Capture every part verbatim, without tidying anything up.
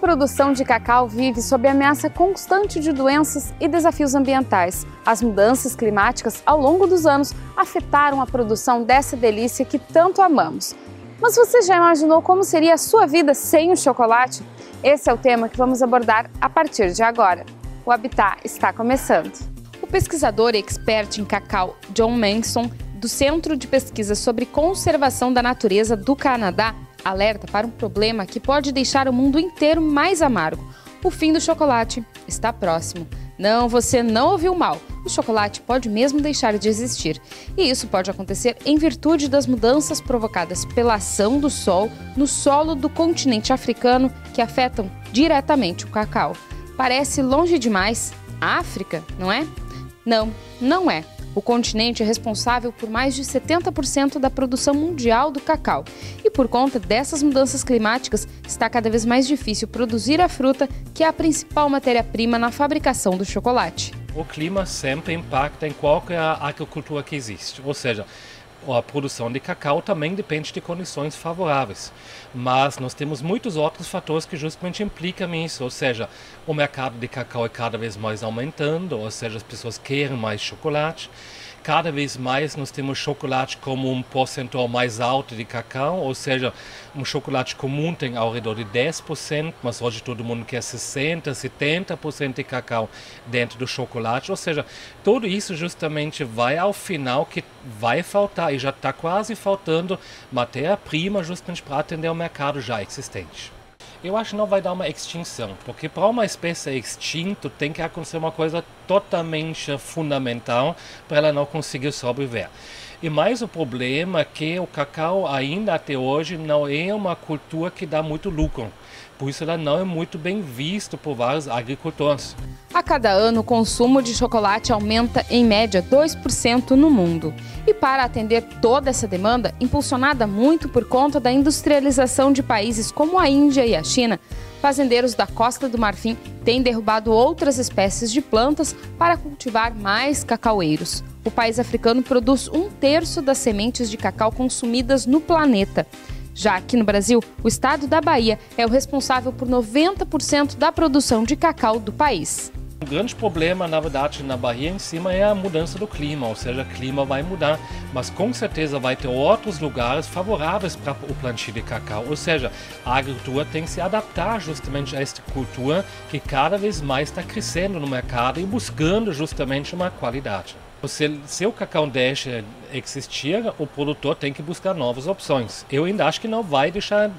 produção de cacau vive sob ameaça constante de doenças e desafios ambientais. As mudanças climáticas ao longo dos anos afetaram a produção dessa delícia que tanto amamos. Mas você já imaginou como seria a sua vida sem o chocolate? Esse é o tema que vamos abordar a partir de agora. O Habitat está começando. O pesquisador e expert em cacau John Manson, do Centro de Pesquisa sobre Conservação da Natureza do Canadá, alerta para um problema que pode deixar o mundo inteiro mais amargo. O fim do chocolate está próximo. Não, você não ouviu mal. O chocolate pode mesmo deixar de existir. E isso pode acontecer em virtude das mudanças provocadas pela ação do sol no solo do continente africano que afetam diretamente o cacau. Parece longe demais. A África, não é? Não, não é. O continente é responsável por mais de setenta por cento da produção mundial do cacau. E por conta dessas mudanças climáticas, está cada vez mais difícil produzir a fruta, que é a principal matéria-prima na fabricação do chocolate. O clima sempre impacta em qualquer agricultura que existe, ou seja, a produção de cacau também depende de condições favoráveis. Mas nós temos muitos outros fatores que justamente implicam nisso, ou seja, o mercado de cacau é cada vez mais aumentando, ou seja, as pessoas querem mais chocolate. Cada vez mais nós temos chocolate como um percentual mais alto de cacau, ou seja, um chocolate comum tem ao redor de dez por cento, mas hoje todo mundo quer sessenta por cento, setenta por cento de cacau dentro do chocolate, ou seja, tudo isso justamente vai ao final que vai faltar, e já está quase faltando matéria-prima justamente para atender o mercado já existente. Eu acho que não vai dar uma extinção, porque para uma espécie extinta tem que acontecer uma coisa totalmente fundamental para ela não conseguir sobreviver. E mais o problema é que o cacau ainda até hoje não é uma cultura que dá muito lucro. Por isso ela não é muito bem vista por vários agricultores. A cada ano, o consumo de chocolate aumenta em média dois por cento no mundo. E para atender toda essa demanda, impulsionada muito por conta da industrialização de países como a Índia e a China, fazendeiros da Costa do Marfim têm derrubado outras espécies de plantas para cultivar mais cacaueiros. O país africano produz um terço das sementes de cacau consumidas no planeta. Já aqui no Brasil, o estado da Bahia é o responsável por noventa por cento da produção de cacau do país. O grande problema, na verdade, na Bahia em cima é a mudança do clima, ou seja, o clima vai mudar, mas com certeza vai ter outros lugares favoráveis para o plantio de cacau, ou seja, a agricultura tem que se adaptar justamente a esta cultura que cada vez mais está crescendo no mercado e buscando justamente uma qualidade. Se, se o cacau deixa existir, o produtor tem que buscar novas opções. Eu ainda acho que não vai deixar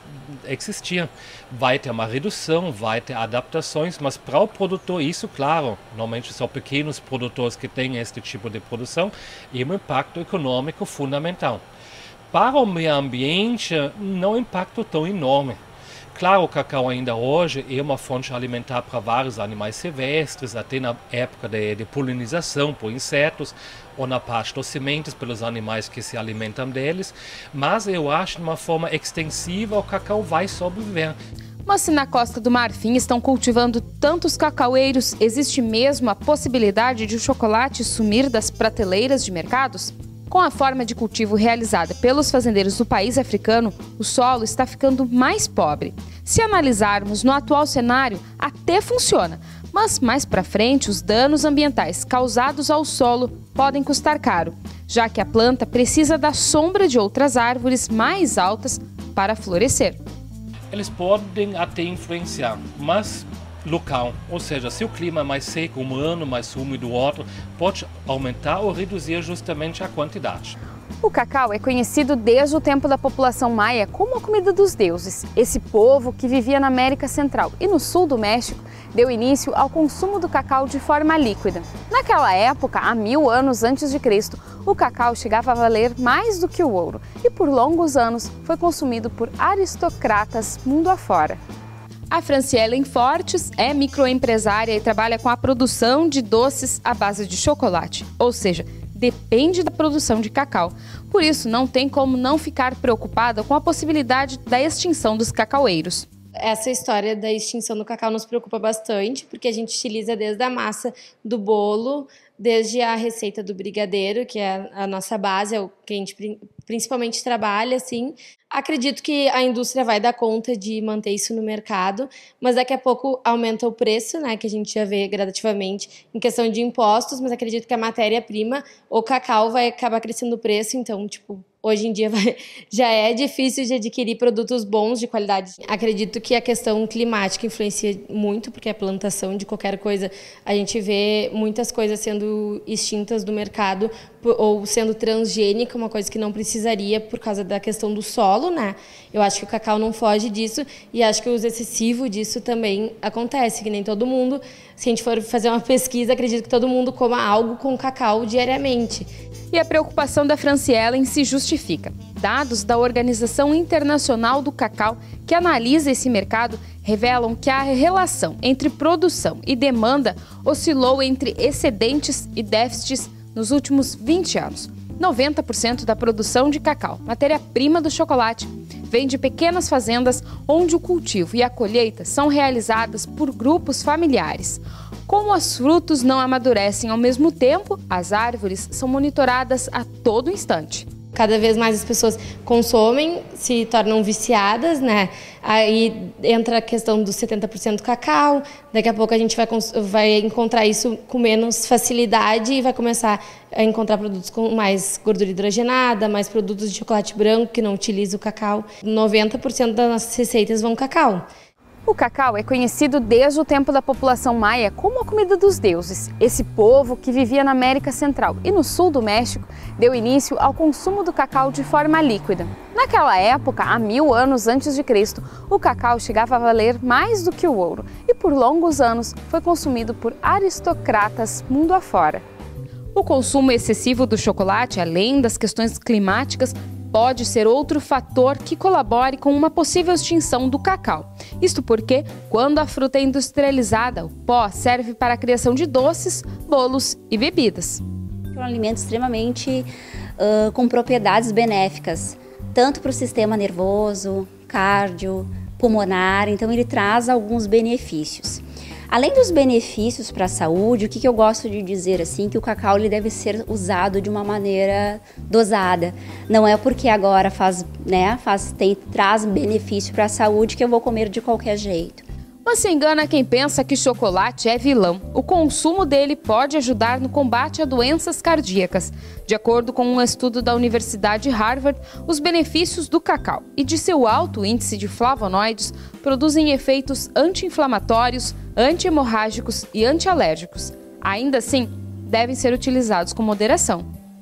existir. Vai ter uma redução, vai ter adaptações, mas para o produtor isso, claro, normalmente são pequenos produtores que têm este tipo de produção e um impacto econômico fundamental. Para o meio ambiente, não é um impacto tão enorme. Claro, o cacau ainda hoje é uma fonte alimentar para vários animais silvestres, até na época de, de polinização por insetos, ou na parte das sementes pelos animais que se alimentam deles, mas eu acho que de uma forma extensiva o cacau vai sobreviver. Mas se na Costa do Marfim estão cultivando tantos cacaueiros, existe mesmo a possibilidade de o chocolate sumir das prateleiras de mercados? Com a forma de cultivo realizada pelos fazendeiros do país africano, o solo está ficando mais pobre. Se analisarmos no atual cenário, até funciona, mas mais para frente os danos ambientais causados ao solo podem custar caro, já que a planta precisa da sombra de outras árvores mais altas para florescer. Eles podem até influenciar, mas local, ou seja, se o clima é mais seco um ano, mais úmido outro, pode aumentar ou reduzir justamente a quantidade. O cacau é conhecido desde o tempo da população maia como a comida dos deuses. Esse povo que vivia na América Central e no sul do México deu início ao consumo do cacau de forma líquida. Naquela época, há mil anos antes de Cristo, o cacau chegava a valer mais do que o ouro e por longos anos foi consumido por aristocratas mundo afora. A Franciellen Fortes é microempresária e trabalha com a produção de doces à base de chocolate, ou seja, depende da produção de cacau. Por isso, não tem como não ficar preocupada com a possibilidade da extinção dos cacaueiros. Essa história da extinção do cacau nos preocupa bastante, porque a gente utiliza desde a massa do bolo, desde a receita do brigadeiro, que é a nossa base, é o que a gente principalmente trabalha, assim. Acredito que a indústria vai dar conta de manter isso no mercado, mas daqui a pouco aumenta o preço, né, que a gente já vê gradativamente em questão de impostos, mas acredito que a matéria-prima, o cacau, vai acabar crescendo o preço, então, tipo, hoje em dia vai, já é difícil de adquirir produtos bons, de qualidade. Acredito que a questão climática influencia muito, porque a plantação de qualquer coisa, a gente vê muitas coisas sendo extintas do mercado ou sendo transgênica, uma coisa que não precisaria por causa da questão do solo, né? Eu acho que o cacau não foge disso e acho que o uso excessivo disso também acontece, que nem todo mundo, se a gente for fazer uma pesquisa, acredito que todo mundo coma algo com cacau diariamente. E a preocupação da Franciellen se justifica. Dados da Organização Internacional do Cacau, que analisa esse mercado, revelam que a relação entre produção e demanda oscilou entre excedentes e déficits nos últimos vinte anos. noventa por cento da produção de cacau, matéria-prima do chocolate, vem de pequenas fazendas onde o cultivo e a colheita são realizadas por grupos familiares. Como os frutos não amadurecem ao mesmo tempo, as árvores são monitoradas a todo instante. Cada vez mais as pessoas consomem, se tornam viciadas, né? Aí entra a questão dos setenta por cento cacau, daqui a pouco a gente vai, vai encontrar isso com menos facilidade e vai começar a encontrar produtos com mais gordura hidrogenada, mais produtos de chocolate branco que não utilizam o cacau. noventa por cento das nossas receitas vão cacau. O cacau é conhecido desde o tempo da população maia como a comida dos deuses. Esse povo, que vivia na América Central e no sul do México, deu início ao consumo do cacau de forma líquida. Naquela época, há mil anos antes de Cristo, o cacau chegava a valer mais do que o ouro e por longos anos foi consumido por aristocratas mundo afora. O consumo excessivo do chocolate, além das questões climáticas, pode ser outro fator que colabore com uma possível extinção do cacau. Isto porque, quando a fruta é industrializada, o pó serve para a criação de doces, bolos e bebidas. É um alimento extremamente uh, com propriedades benéficas, tanto para o sistema nervoso, cardio, pulmonar, então ele traz alguns benefícios. Além dos benefícios para a saúde, o que, que eu gosto de dizer assim, que o cacau ele deve ser usado de uma maneira dosada. Não é porque agora faz, né, faz, tem, traz benefício para a saúde que eu vou comer de qualquer jeito. Mas se engana quem pensa que chocolate é vilão. O consumo dele pode ajudar no combate a doenças cardíacas. De acordo com um estudo da Universidade Harvard, os benefícios do cacau e de seu alto índice de flavonoides produzem efeitos anti-inflamatórios, anti-hemorrágicos e antialérgicos. Ainda assim, devem ser utilizados com moderação.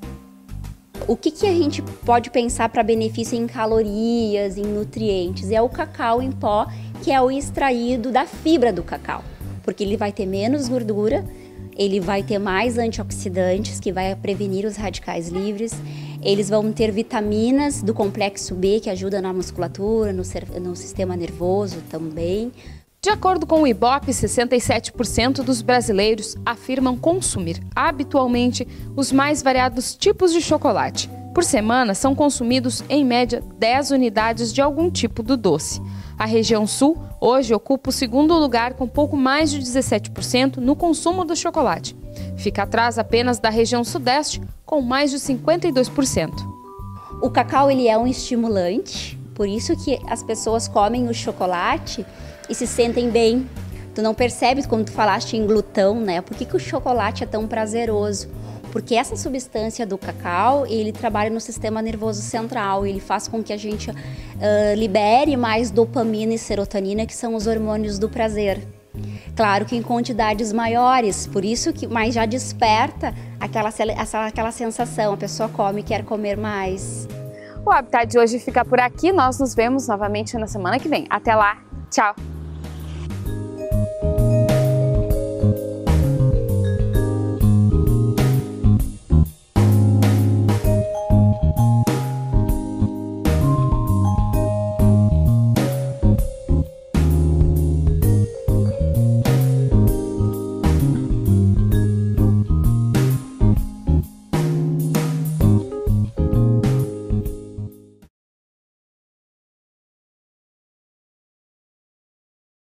O que, que a gente pode pensar para benefício em calorias, em nutrientes? É o cacau em pó, que é o extraído da fibra do cacau, porque ele vai ter menos gordura, ele vai ter mais antioxidantes, que vai prevenir os radicais livres, eles vão ter vitaminas do complexo B, que ajuda na musculatura, no, no sistema nervoso também. De acordo com o Ibope, sessenta e sete por cento dos brasileiros afirmam consumir habitualmente os mais variados tipos de chocolate. Por semana, são consumidos, em média, dez unidades de algum tipo do doce. A região sul, hoje, ocupa o segundo lugar com pouco mais de dezessete por cento no consumo do chocolate. Fica atrás apenas da região sudeste, com mais de cinquenta e dois por cento. O cacau ele é um estimulante, por isso que as pessoas comem o chocolate e se sentem bem. Tu não percebes, como tu falaste em glutão, né? Por que que o chocolate é tão prazeroso? Porque essa substância do cacau, ele trabalha no sistema nervoso central, ele faz com que a gente uh, libere mais dopamina e serotonina, que são os hormônios do prazer. Claro que em quantidades maiores, por isso que mais já desperta aquela, aquela sensação, a pessoa come e quer comer mais. O Habitat de hoje fica por aqui, nós nos vemos novamente na semana que vem. Até lá, tchau!